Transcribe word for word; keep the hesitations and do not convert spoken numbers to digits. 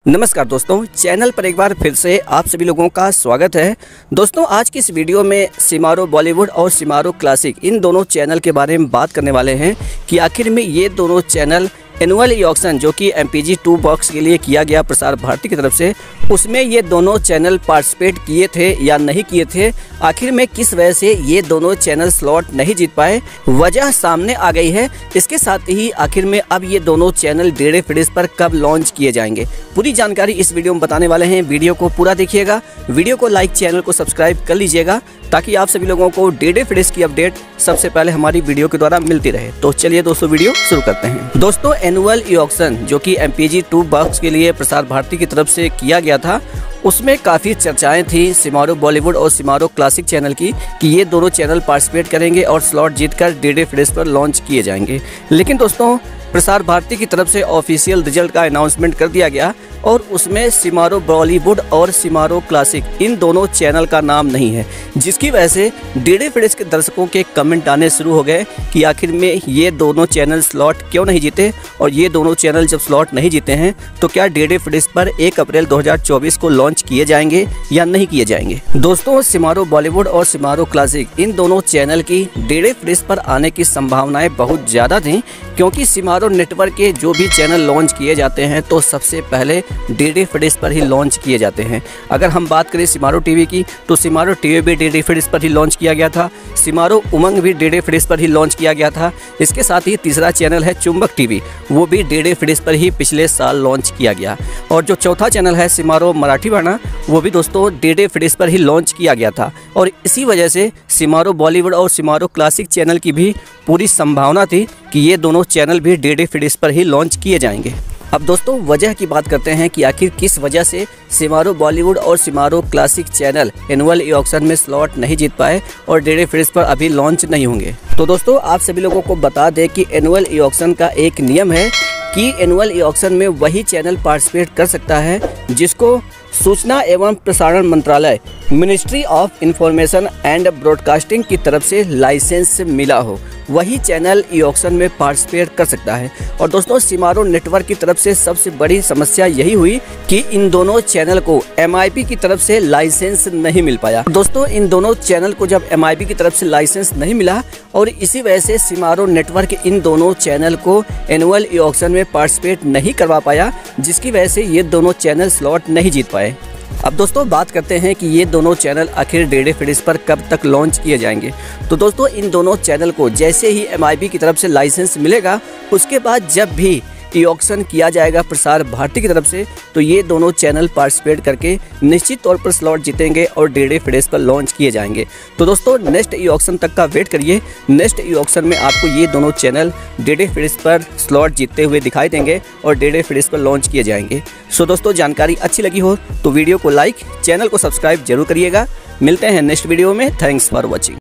नमस्कार दोस्तों, चैनल पर एक बार फिर से आप सभी लोगों का स्वागत है। दोस्तों, आज की इस वीडियो में सिमारो बॉलीवुड और सिमारो क्लासिक इन दोनों चैनल के बारे में बात करने वाले हैं कि आखिर में ये दोनों चैनल एनुअल ई ऑक्शन जो कि M P G two box के लिए किया गया प्रसार भारती की तरफ से, उसमें ये दोनों चैनल पार्टिसिपेट किए थे या नहीं किए थे। आखिर में किस वजह से ये दोनों चैनल स्लॉट नहीं जीत पाए, वजह सामने आ गई है। इसके साथ ही आखिर में अब ये दोनों चैनल डेढ़ फिडिस पर कब लॉन्च किए जाएंगे, पूरी जानकारी इस वीडियो में बताने वाले हैं। वीडियो को पूरा देखिएगा, वीडियो को लाइक, चैनल को सब्सक्राइब कर लीजिएगा ताकि आप सभी लोगों को डेढ़ फिडिस की अपडेट सबसे पहले हमारी वीडियो के द्वारा मिलती रहे। तो चलिए दोस्तों, वीडियो शुरू करते हैं। दोस्तों, एनुअल ई ऑक्शन जो कि M P G two box के लिए प्रसार भारती की तरफ से किया गया था, उसमें काफ़ी चर्चाएं थी सिमारो बॉलीवुड और सिमारो क्लासिक चैनल की कि ये दोनों चैनल पार्टिसिपेट करेंगे और स्लॉट जीतकर डेढ़ फिडिस पर लॉन्च किए जाएंगे। लेकिन दोस्तों, प्रसार भारती की तरफ से ऑफिशियल रिजल्ट का अनाउंसमेंट कर दिया गया और उसमें सिमारो बॉलीवुड और सिमारो क्लासिक इन दोनों चैनल का नाम नहीं है, जिसकी वजह से डेढ़ फिडिस के दर्शकों के कमेंट आने शुरू हो गए कि आखिर में ये दोनों चैनल स्लॉट क्यों नहीं जीते, और ये दोनों चैनल जब स्लॉट नहीं जीते हैं तो क्या डेढ़ फिडिस पर एक अप्रैल दो हज़ार चौबीस को लॉन्च किए जाएंगे या नहीं किए जाएंगे। दोस्तों, सिमारो बॉलीवुड और सिमारो क्लासिक इन दोनों चैनल की डेढ़ फिडिस पर आने की संभावनाएं बहुत ज़्यादा थी, क्योंकि सिमारो नेटवर्क के जो भी चैनल लॉन्च किए जाते हैं तो सबसे पहले डेढ़ फिडिस पर ही लॉन्च किए जाते हैं। अगर हम बात करें सिमारो टीवी की, तो सिमारो टीवी भी डेढ़ फिडिस पर ही लॉन्च किया गया था। सिमारो उमंग भी डेढ़ फिडिस पर ही लॉन्च किया गया था। इसके साथ ही तीसरा चैनल है चुंबक टीवी, वो भी डेढ़ फिडिस पर ही पिछले साल लॉन्च किया गया। और जो चौथा चैनल है सिमारो मराठीवाड़ा, वो भी दोस्तों डेढ़ फिडिस पर ही लॉन्च किया गया था। और इसी वजह से सिमारो बॉलीवुड और सिमारो क्लासिक चैनल की भी पूरी संभावना थी कि ये दोनों चैनल भी डेढ़ फिडिस पर ही लॉन्च किए जाएंगे। अब दोस्तों, वजह की बात करते हैं कि आखिर किस वजह से सिमारो बॉलीवुड और सिमारो classic channel annual e auction में स्लॉट नहीं जीत पाए और डेढ़ फिडिस पर अभी लॉन्च नहीं होंगे। तो दोस्तों, आप सभी लोगों को बता दें कि एनुअल ई ऑक्शन का एक नियम है कि एनुअल ई ऑक्शन में वही चैनल पार्टिसिपेट कर सकता है जिसको सूचना एवं प्रसारण मंत्रालय ministry of information and broadcasting की तरफ से लाइसेंस मिला हो, वही चैनल ई ऑक्शन में पार्टिसिपेट कर सकता है। और दोस्तों, सिमारो नेटवर्क की तरफ से सबसे बड़ी समस्या यही हुई कि इन दोनों चैनल को एम आई बी की तरफ से लाइसेंस नहीं मिल पाया। दोस्तों, इन दोनों चैनल को जब एम आई बी की तरफ से लाइसेंस नहीं मिला और इसी वजह से सिमारो नेटवर्क इन दोनों चैनल को एनुअल ई ऑक्शन में पार्टिसिपेट नहीं करवा पाया, जिसकी वजह से ये दोनों चैनल स्लॉट नहीं जीत पाए। अब दोस्तों, बात करते हैं कि ये दोनों चैनल आखिर डेढ़ फिडिस पर कब तक लॉन्च किए जाएंगे। तो दोस्तों, इन दोनों चैनल को जैसे ही एम आई बी की तरफ से लाइसेंस मिलेगा, उसके बाद जब भी ई ऑक्शन किया जाएगा प्रसार भारती की तरफ से, तो ये दोनों चैनल पार्टिसिपेट करके निश्चित तौर पर स्लॉट जीतेंगे और डेढ़ फिडिस पर लॉन्च किए जाएंगे। तो दोस्तों, नेक्स्ट ई ऑक्शन तक का वेट करिए। नेक्स्ट ई ऑक्शन में आपको ये दोनों चैनल डेढ़ फिडिस पर स्लॉट जीतते हुए दिखाई देंगे और डेढ़ फिडिस पर लॉन्च किए जाएंगे। सो दोस्तों, जानकारी अच्छी लगी हो तो वीडियो को लाइक, चैनल को सब्सक्राइब जरूर करिएगा। मिलते हैं नेक्स्ट वीडियो में। Thanks for watching.